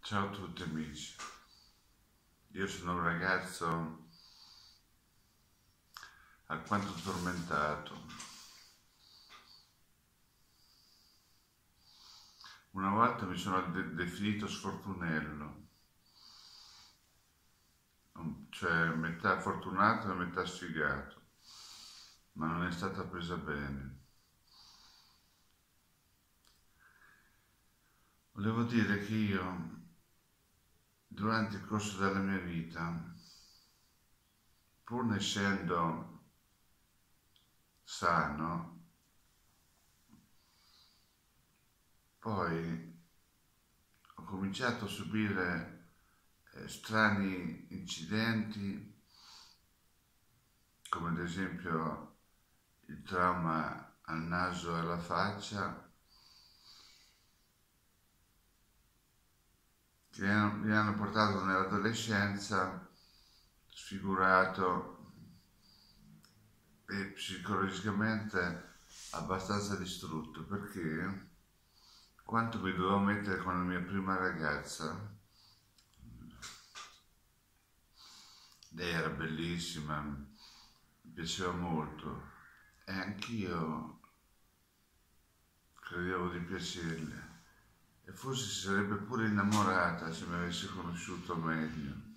Ciao a tutti amici, io sono un ragazzo alquanto tormentato. Una volta mi sono definito sfortunello, cioè metà fortunato e metà sfigato, ma non è stata presa bene. Volevo dire che io, durante il corso della mia vita, pur essendo sano, poi ho cominciato a subire strani incidenti, come ad esempio il trauma al naso e alla faccia, che mi hanno portato nell'adolescenza sfigurato e psicologicamente abbastanza distrutto, perché quanto mi dovevo mettere con la mia prima ragazza. Lei era bellissima, mi piaceva molto e anch'io credevo di piacerle e forse si sarebbe pure innamorata se mi avesse conosciuto meglio.